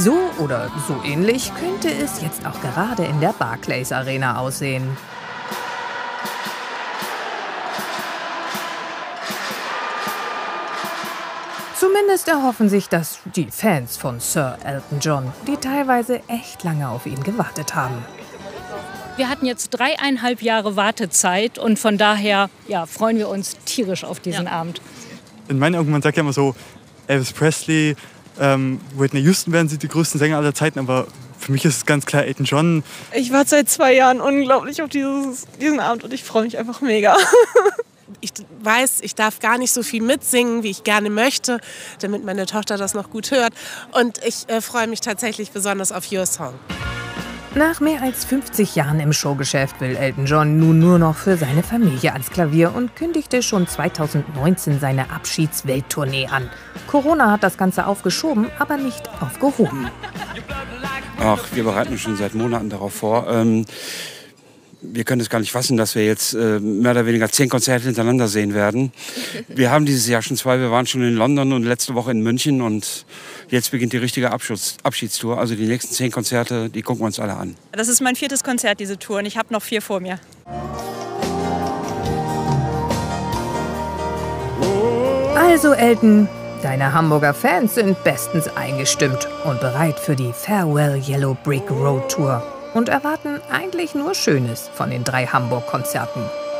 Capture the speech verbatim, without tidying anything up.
So oder so ähnlich könnte es jetzt auch gerade in der Barclays Arena aussehen. Zumindest erhoffen sich das die Fans von Sir Elton John, die teilweise echt lange auf ihn gewartet haben. Wir hatten jetzt dreieinhalb Jahre Wartezeit und von daher ja, freuen wir uns tierisch auf diesen ja. Abend. In meinen Augen, man sagt ja immer so, Elvis Presley, ähm, Whitney Houston werden sie die größten Sänger aller Zeiten, aber für mich ist es ganz klar Elton John. Ich warte seit zwei Jahren unglaublich auf dieses, diesen Abend und ich freue mich einfach mega. Ich weiß, ich darf gar nicht so viel mitsingen, wie ich gerne möchte, damit meine Tochter das noch gut hört. Und ich äh, freue mich tatsächlich besonders auf Your Song. Nach mehr als fünfzig Jahren im Showgeschäft will Elton John nun nur noch für seine Familie ans Klavier und kündigte schon zweitausendneunzehn seine Abschieds-Welttournee an. Corona hat das Ganze aufgeschoben, aber nicht aufgehoben. Ach, wir bereiten uns schon seit Monaten darauf vor. Ähm, wir können es gar nicht fassen, dass wir jetzt äh, mehr oder weniger zehn Konzerte hintereinander sehen werden. Wir haben dieses Jahr schon zwei. Wir waren schon in London und letzte Woche in München und jetzt beginnt die richtige Abschieds Abschiedstour. Also die nächsten zehn Konzerte, die gucken wir uns alle an. Das ist mein viertes Konzert, diese Tour, und ich habe noch vier vor mir. Also Elton, deine Hamburger Fans sind bestens eingestimmt und bereit für die Farewell Yellow Brick Road Tour und erwarten eigentlich nur Schönes von den drei Hamburg-Konzerten.